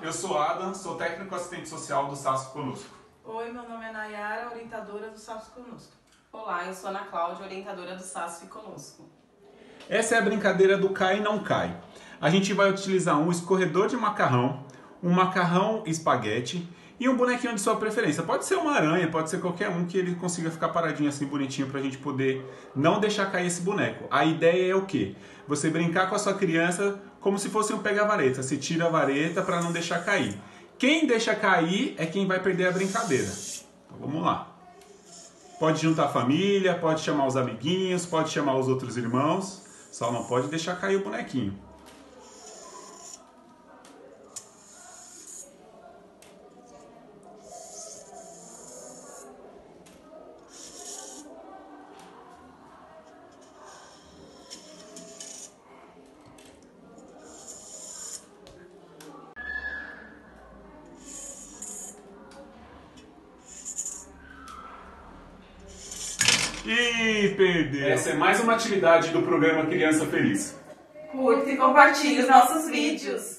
eu sou Adam, sou técnico assistente social do SASF Conosco. Oi, meu nome é Nayara, orientadora do SASF Conosco. Olá, eu sou Ana Cláudia, orientadora do SASF Conosco. Essa é a brincadeira do cai e não cai. A gente vai utilizar um escorredor de macarrão, um macarrão espaguete e um bonequinho de sua preferência. Pode ser uma aranha, pode ser qualquer um que ele consiga ficar paradinho assim, bonitinho, pra gente poder não deixar cair esse boneco. A ideia é o quê? Você brincar com a sua criança como se fosse um pega-vareta. Você tira a vareta pra não deixar cair. Quem deixa cair é quem vai perder a brincadeira. Então vamos lá. Pode juntar a família, pode chamar os amiguinhos, pode chamar os outros irmãos. Só não pode deixar cair o bonequinho. Ih, perdeu! Essa é mais uma atividade do programa Criança Feliz. Curta e compartilhe os nossos vídeos.